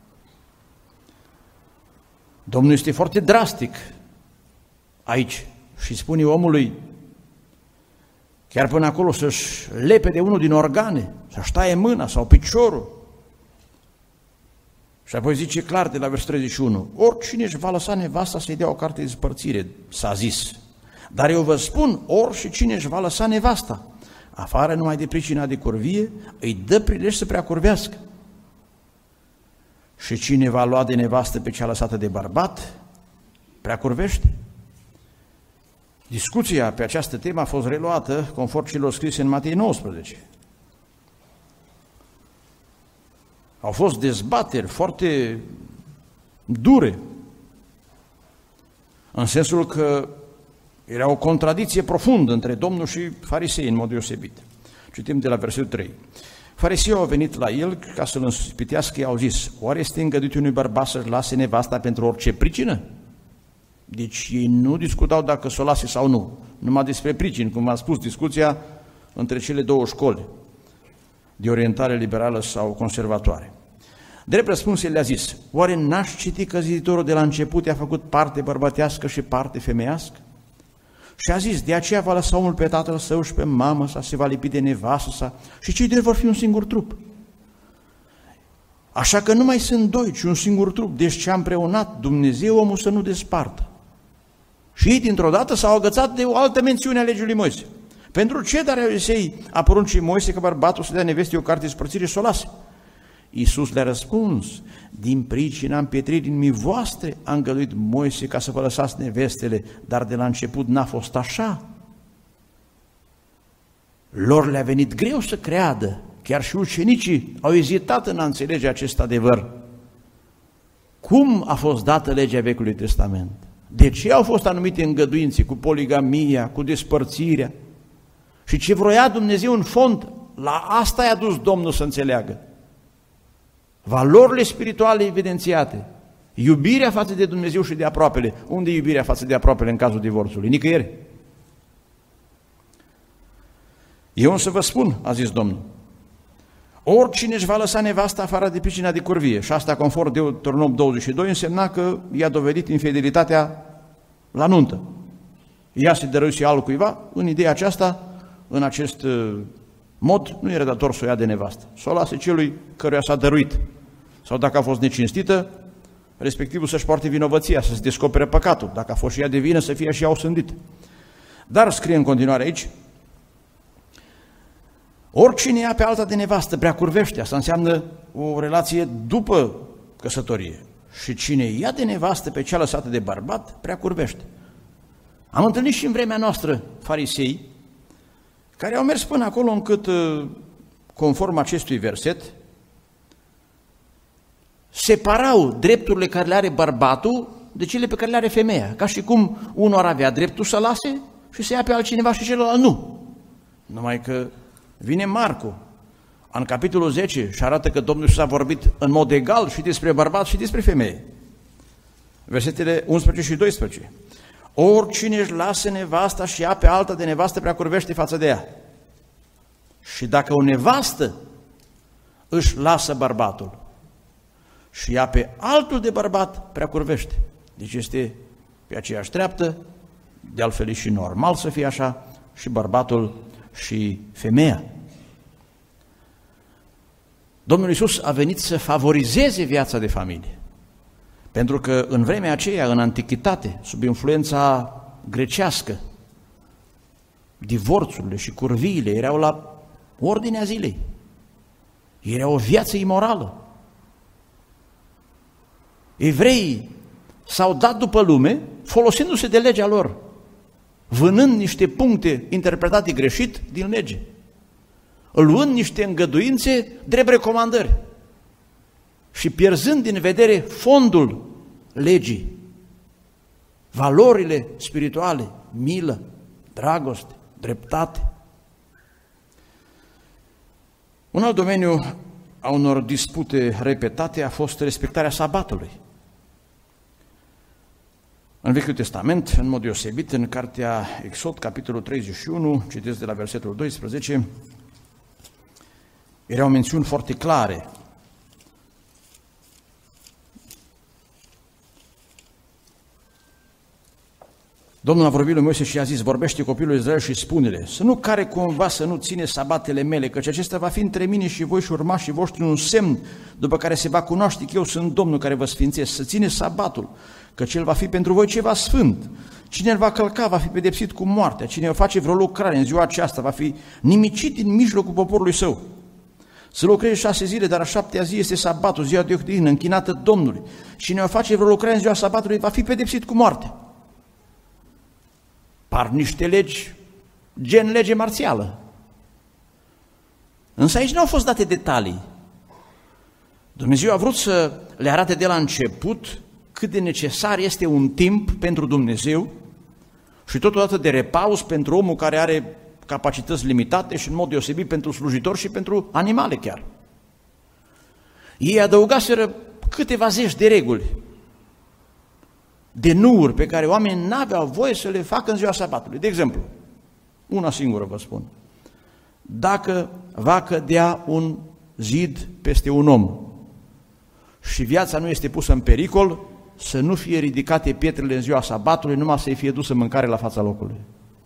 Domnul este foarte drastic aici și spune omului, chiar până acolo, să-și lepe de unul din organe, să-și taie mâna sau piciorul. Și apoi zice clar de la versetul 31, oricine își va lăsa nevasta să-i dea o carte de despărțire, s-a zis. Dar eu vă spun, oricine își va lăsa nevasta, afară numai de pricina de curvie, îi dă prilej să prea curvească. Și cine va lua de nevastă pe cea lăsată de bărbat, prea curvește. Discuția pe această temă a fost reluată conform celor scrise în Matei 19. Au fost dezbateri foarte dure, în sensul că era o contradicție profundă între Domnul și farisei în mod deosebit. Citim de la versetul 3. Farisei au venit la el ca să-l înspitească, i-au zis, oare este îngăduit unui bărbat să-și lase nevasta pentru orice pricină? Deci ei nu discutau dacă să o lase sau nu, numai despre pricini, cum am spus, discuția între cele două școli de orientare liberală sau conservatoare. Drept răspuns, el le-a zis, oare n-aș citi că ziditorul de la început i-a făcut parte bărbătească și parte femeiască? Și a zis, de aceea va lăsa omul pe tatăl său și pe mamă sa, se va lipi de nevastă sa și cei doi vor fi un singur trup. Așa că nu mai sunt doi, ci un singur trup, deci ce-a împreunat Dumnezeu omul să nu despartă. Și ei dintr-o dată s-au agățat de o altă mențiune a legii lui Moise. Pentru ce dar Elisei a poruncit Moise că bărbatul să dea nevestei o carte de spărțire și să o lase? Iisus le-a răspuns, din pricina împietririi inimii voastre a îngăduit Moise ca să vă lăsați nevestele, dar de la început n-a fost așa. Lor le-a venit greu să creadă, chiar și ucenicii au ezitat în a înțelege acest adevăr. Cum a fost dată legea Vechiului Testament? De ce au fost anumite îngăduințe cu poligamia, cu despărțirea? Și ce vroia Dumnezeu în fond, la asta i-a dus Domnul să înțeleagă. Valorile spirituale evidențiate, iubirea față de Dumnezeu și de aproapele. Unde e iubirea față de aproapele în cazul divorțului? Nicăieri. Eu însă vă spun, a zis Domnul, oricine își va lăsa nevasta afară de pricina de curvie, și asta conform Deuteronom 22, însemna că i-a dovedit infidelitatea la nuntă. Ea se dăruise altcuiva, în ideea aceasta, în acest mod, nu era dator să o ia de nevastă, să o lase celui căruia s-a dăruit. Sau dacă a fost necinstită, respectivul să-și poarte vinovăția, să se descopere păcatul. Dacă a fost și ea de vină, să fie și ea osândită. Dar scrie în continuare aici, oricine ia pe alta de nevastă prea curvește, asta înseamnă o relație după căsătorie. Și cine ia de nevastă pe cea lăsată de bărbat, prea curvește. Am întâlnit și în vremea noastră farisei, care au mers până acolo încât, conform acestui verset, separau drepturile care le are bărbatul de cele pe care le are femeia. Ca și cum unul ar avea dreptul să lase și să ia pe altcineva și celălalt nu. Numai că vine Marcu, în capitolul 10, și arată că Domnul Iisus a vorbit în mod egal și despre bărbat și despre femeie. Versetele 11 și 12. Oricine își lasă nevasta și ia pe alta de nevastă prea curvește față de ea. Și dacă o nevastă își lasă bărbatul și ia pe altul de bărbat, prea curvește. Deci este pe aceeași treaptă, de altfel e și normal să fie așa, și bărbatul și femeia. Domnul Iisus a venit să favorizeze viața de familie. Pentru că în vremea aceea, în antichitate, sub influența grecească, divorțurile și curviile erau la ordinea zilei. Era o viață imorală. Evreii s-au dat după lume folosindu-se de legea lor, vânând niște puncte interpretate greșit din lege, luând niște îngăduințe drept recomandări și pierzând din vedere fondul legii, valorile spirituale, milă, dragoste, dreptate. Un alt domeniu a unor dispute repetate a fost respectarea sabatului. În Vechiul Testament, în mod deosebit, în cartea Exod, capitolul 31, citesc de la versetul 12, erau mențiuni foarte clare. Domnul a vorbit lui Moise și a zis, vorbește copilul Israel și spune-le, să nu care cumva să nu ține sabatele mele, căci acesta va fi între mine și voi și urmașii voștri un semn, după care se va cunoaște că eu sunt Domnul care vă sfințesc, să ține sabatul, căci el va fi pentru voi ceva sfânt. Cine îl va călca va fi pedepsit cu moartea, cine o face vreo lucrare în ziua aceasta va fi nimicit din mijlocul poporului său. Să lucrezi 6 zile, dar a 7-a zi este sabatul, ziua de odihnă, închinată Domnului. Cine o face vreo lucrare în ziua sabatului va fi pedepsit cu moarte. Par niște legi, gen lege marțială. Însă aici nu au fost date detalii. Dumnezeu a vrut să le arate de la început cât de necesar este un timp pentru Dumnezeu și totodată de repaus pentru omul care are capacități limitate și în mod deosebit pentru slujitori și pentru animale chiar. Ei adăugaseră câteva zeci de reguli, de nuuri pe care oamenii n-aveau voie să le facă în ziua sabatului. De exemplu, una singură vă spun, dacă va cădea un zid peste un om și viața nu este pusă în pericol, să nu fie ridicate pietrele în ziua sabatului, numai să-i fie dusă mâncare la fața locului.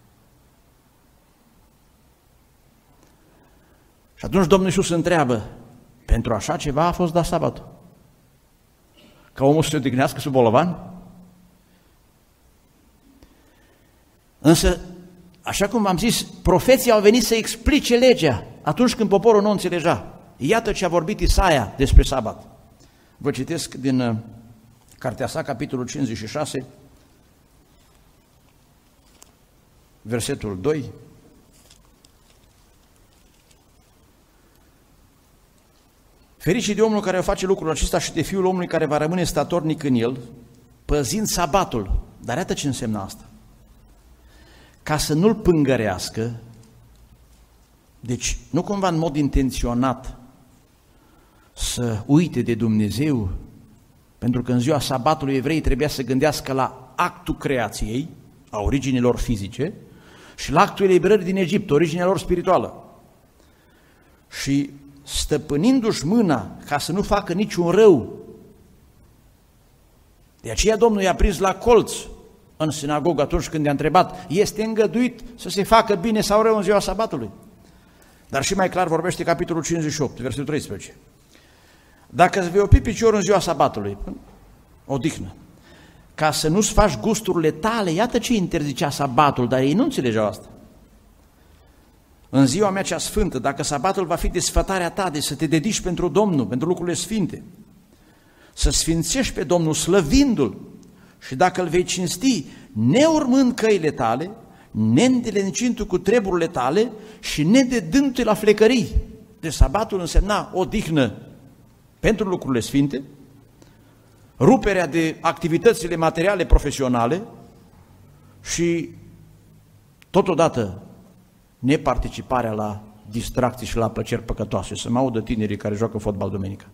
Și atunci Domnul Iisus întreabă, pentru așa ceva a fost dat sabatul? Ca omul să se odihnească sub bolovan? Însă, așa cum v-am zis, profeții au venit să explice legea atunci când poporul nu înțelegea. Iată ce a vorbit Isaia despre sabat. Vă citesc din cartea sa, capitolul 56, versetul 2. Fericit de omul care va face lucrul acesta și de fiul omului care va rămâne statornic în el, păzind sabatul. Dar iată ce înseamnă asta. Ca să nu-l pângărească, deci nu cumva în mod intenționat să uite de Dumnezeu, pentru că în ziua sabatului evreii trebuia să gândească la actul creației, a originilor fizice, și la actul eliberării din Egipt, originea lor spirituală. Și stăpânindu-și mâna ca să nu facă niciun rău, de aceea Domnul i-a prins la colț în sinagogă atunci când i-a întrebat, este îngăduit să se facă bine sau rău în ziua sabatului? Dar și mai clar vorbește capitolul 58, versetul 13. Dacă îți vei opi piciorul în ziua sabatului, odihnă, ca să nu-ți faci gusturile tale, iată ce interzicea sabatul, dar ei nu înțelegeau asta. În ziua mea cea sfântă, dacă sabatul va fi desfătarea ta, de să te dedici pentru Domnul, pentru lucrurile sfinte, să sfințești pe Domnul slăvindu-L, și dacă îl vei cinsti neurmând căile tale, neîndelenicindu cu treburile tale și nededându-te la flecării. Deci sabatul însemna odihnă pentru lucrurile sfinte, ruperea de activitățile materiale profesionale și totodată neparticiparea la distracții și la plăceri păcătoase. Să mă audă tinerii care joacă fotbal duminică.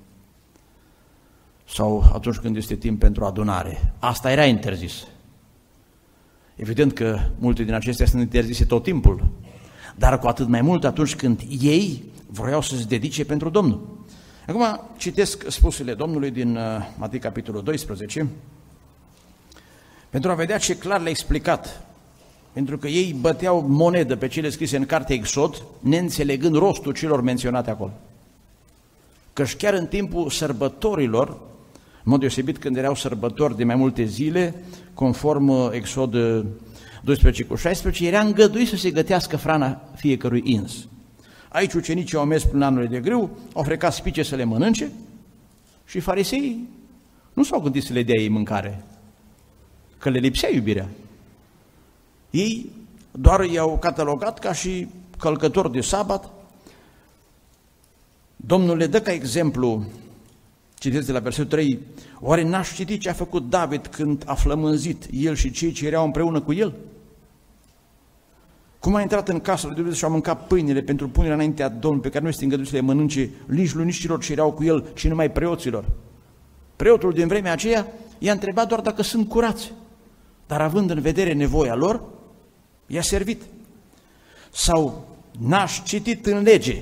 Sau atunci când este timp pentru adunare. Asta era interzis. Evident că multe din acestea sunt interzise tot timpul, dar cu atât mai mult atunci când ei vroiau să se dedice pentru Domnul. Acum citesc spusele Domnului din Matei capitolul 12, pentru a vedea ce clar le-a explicat. Pentru că ei băteau monedă pe cele scrise în cartea Exod, neînțelegând rostul celor menționate acolo. Căci chiar în timpul sărbătorilor, în mod deosebit când erau sărbători de mai multe zile, conform Exod 12:16, era îngăduit să se gătească hrana fiecărui ins. Aici ucenicii au mers prin anul de grâu, au frecat spice să le mănânce și fariseii nu s-au gândit să le dea ei mâncare, că le lipsea iubirea. Ei doar i-au catalogat ca și călcători de sabat. Domnul le dă ca exemplu, citeți de la versetul 3, oare n-aș citi ce a făcut David când a flămânzit el și cei ce erau împreună cu el? Cum a intrat în casa lui Dumnezeu și a mâncat pâinile pentru punerea înaintea Domnului, pe care nu este îngăduit să le mănânce nici lunicilor ce erau cu el, ci numai preoților. Preotul din vremea aceea i-a întrebat doar dacă sunt curați, dar având în vedere nevoia lor, i-a servit. Sau n-aș citit în lege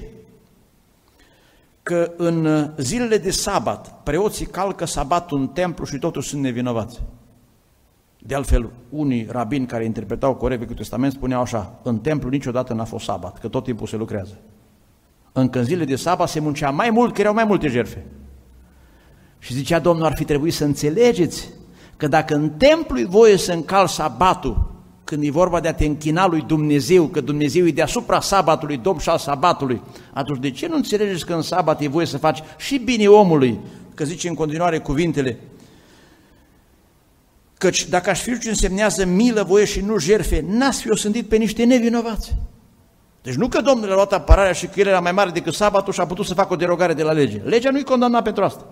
că în zilele de sabat preoții calcă sabatul în templu și totuși sunt nevinovați. De altfel, unii rabini care interpretau corect Vechiul Testament spuneau așa: în templu niciodată n-a fost sabat, că tot timpul se lucrează. Încă în zilele de sabat se muncea mai mult, că erau mai multe jertfe. Și zicea Domnul, ar fi trebuit să înțelegeți că dacă în templu e voie să încalci sabatul, când e vorba de a te închina lui Dumnezeu, că Dumnezeu e deasupra sabatului, Domn și al sabatului, atunci de ce nu înțelegeți că în sabat e voie să faci și bine omului? Că zice în continuare cuvintele, căci dacă aș fi ce însemnează milă, voie și nu jertfe, n-ați fi osândit pe niște nevinovați. Deci nu că Domnul a luat apărarea și că el era mai mare decât sabatul și a putut să facă o derogare de la lege. Legea nu-i condamna pentru asta.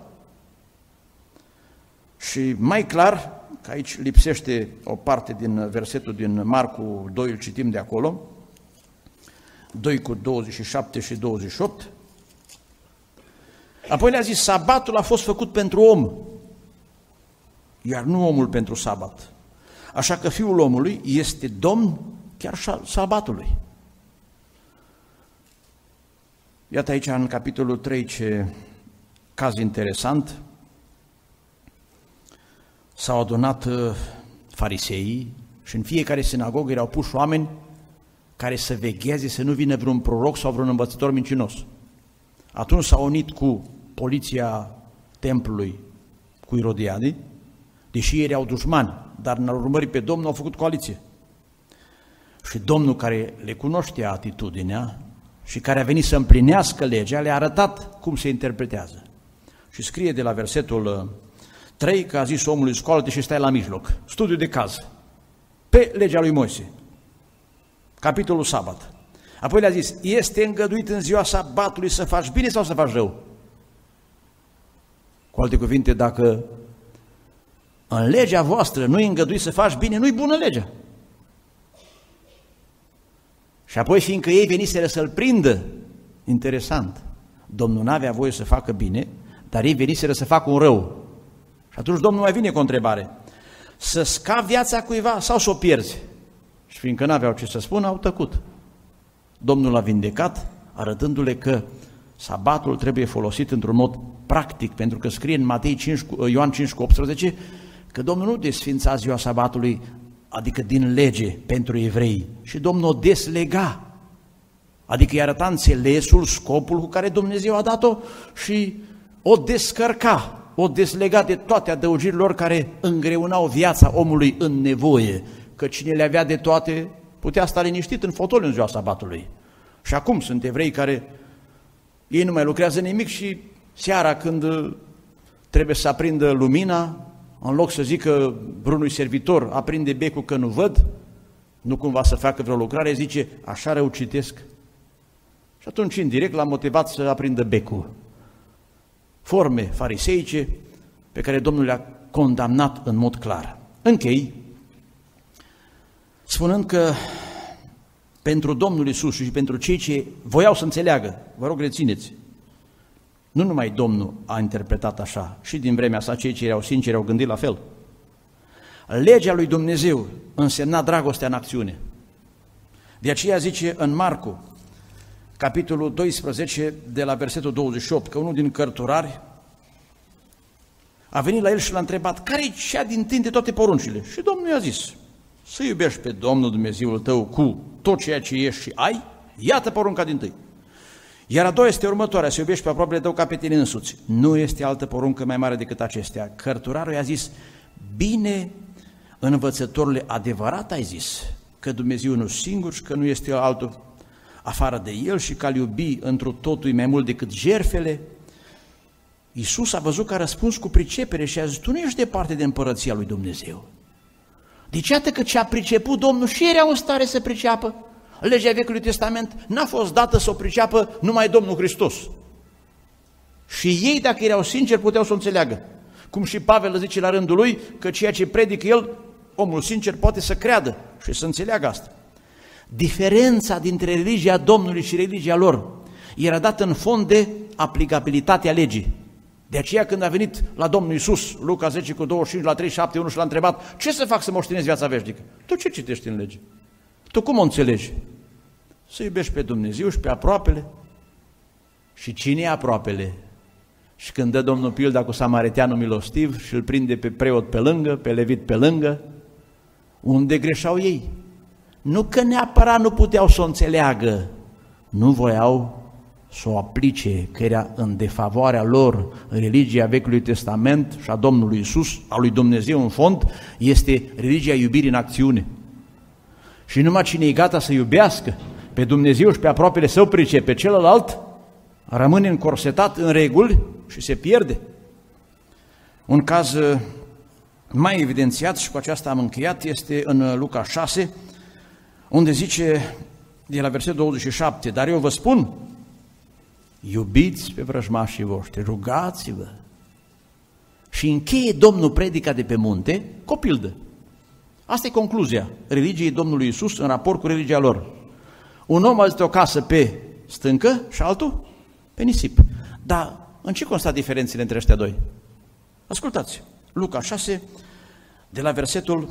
Și mai clar, că aici lipsește o parte din versetul din Marcu 2, îl citim de acolo, 2 cu 27 și 28. Apoi le-a zis, sabatul a fost făcut pentru om, iar nu omul pentru sabat. Așa că Fiul omului este Domn chiar și al sabatului. Iată aici în capitolul 3 ce caz interesant. S-au adunat fariseii și în fiecare sinagogă erau puși oameni care să vegheze să nu vină vreun proroc sau vreun învățător mincinos. Atunci s-au unit cu poliția templului, cu Irodiadi, deși ei erau dușmani, dar în a urmări pe Domnul au făcut coaliție. Și Domnul, care le cunoștea atitudinea și care a venit să împlinească legea, le-a arătat cum se interpretează. Și scrie de la versetul 3 că a zis omului, scoală-te și stai la mijloc. Studiu de caz. Pe legea lui Moise. Capitolul sabat. Apoi le-a zis, este îngăduit în ziua sabatului să faci bine sau să faci rău? Cu alte cuvinte, dacă în legea voastră nu e îngăduit să faci bine, nu-i bună legea. Și apoi, fiindcă ei veniseră să-l prindă, interesant, Domnul n-avea voie să facă bine, dar ei veniseră să facă un rău. Și atunci Domnul mai vine cu o întrebare. Să scapi viața cuiva sau să o pierzi? Și fiindcă n-aveau ce să spună, au tăcut. Domnul l-a vindecat, arătându-le că sabatul trebuie folosit într-un mod practic, pentru că scrie în Ioan 5,18 că Domnul nu desfința ziua sabatului, adică din lege pentru evrei, și Domnul o deslega, adică i-a arătat înțelesul, scopul cu care Dumnezeu a dat-o și o descărca, o deslega de toate adăugirilor care îngreunau viața omului în nevoie, că cine le avea de toate putea sta liniștit în fotoliu în ziua sabatului. Și acum sunt evrei care ei nu mai lucrează nimic și seara când trebuie să aprindă lumina, în loc să zică vreunui servitor, aprinde becul că nu văd, nu cumva să facă vreo lucrare, zice, așa rău citesc. Și atunci, indirect, l-a motivat să aprindă becul. Forme fariseice pe care Domnul le-a condamnat în mod clar. Închei, spunând că pentru Domnul Iisus și pentru cei ce voiau să înțeleagă, vă rog, rețineți, nu numai Domnul a interpretat așa, și din vremea sa cei ce erau sinceri au gândit la fel. Legea lui Dumnezeu însemna dragostea în acțiune. De aceea zice în Marcu, capitolul 12, de la versetul 28, că unul din cărturari a venit la el și l-a întrebat, care-i cea dintâi de toate poruncile? Și Domnul i-a zis, să iubești pe Domnul Dumnezeul tău cu tot ceea ce ești și ai, iată porunca dintâi. Iar a doua este următoarea, să iubești pe aproapele tău ca pe tine însuți. Nu este altă poruncă mai mare decât acestea. Cărturarul i-a zis, bine, învățătorule, adevărat ai zis, că Dumnezeu nu singur și că nu este altul afară de El și că a-L iubi întru totul mai mult decât jertfele. Iisus a văzut că a răspuns cu pricepere și a zis, tu nu ești departe de împărăția lui Dumnezeu. Deci iată că ce a priceput Domnul și erau în stare să priceapă. Legea Vechiului Testament n-a fost dată să o priceapă numai Domnul Hristos. Și ei, dacă erau sinceri, puteau să o înțeleagă. Cum și Pavel zice la rândul lui, că ceea ce predică el, omul sincer poate să creadă și să înțeleagă asta. Diferența dintre religia Domnului și religia lor era dată în fond de aplicabilitatea legii. De aceea când a venit la Domnul Iisus, Luca 10:25 la 3:7, și l-a întrebat: ce să fac să moștenesc viața veșnică? Tu ce citești în lege? Tu cum o înțelegi? Să iubești pe Dumnezeu și pe aproapele. Și cine e aproapele? Și când dă Domnul pilda cu samariteanul milostiv și îl prinde pe preot pe lângă, pe levit pe lângă, unde greșeau ei? Nu că neapărat nu puteau să o înțeleagă, nu voiau să o aplice, că era în defavoarea lor. Religia Vechiului Testament și a Domnului Iisus, a lui Dumnezeu în fond, este religia iubirii în acțiune. Și numai cine e gata să iubească pe Dumnezeu și pe aproapele său pricepe, celălalt rămâne încorsetat în reguli și se pierde. Un caz mai evidențiat, și cu aceasta am încheiat, este în Luca 6, unde zice, de la versetul 27, dar eu vă spun, iubiți pe vrăjmașii voștri, rugați-vă. Și încheie Domnul predica de pe munte cu o pildă. Asta e concluzia religiei Domnului Iisus în raport cu religia lor. Un om a zis o casă pe stâncă și altul pe nisip. Dar în ce consta diferențele între ăștia doi? Ascultați, Luca 6, de la versetul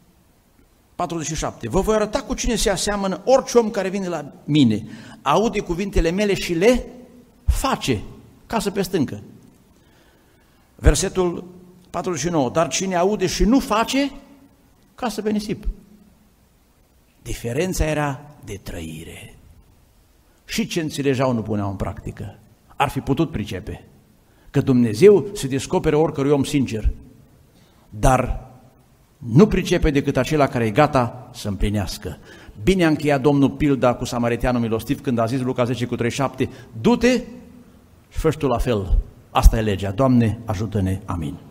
47. Vă voi arăta cu cine se aseamănă orice om care vine la mine, aude cuvintele mele și le face, casă pe stâncă. Versetul 49. Dar cine aude și nu face, casă pe nisip. Diferența era de trăire. Și ce înțelegeau nu puneau în practică. Ar fi putut pricepe că Dumnezeu se descoperă oricărui om sincer, dar nu pricepe decât acela care e gata să împlinească. Bine a încheiat Domnul pilda cu samariteanul milostiv când a zis Luca 10:37, du-te și fă tu la fel. Asta e legea. Doamne, ajută-ne. Amin.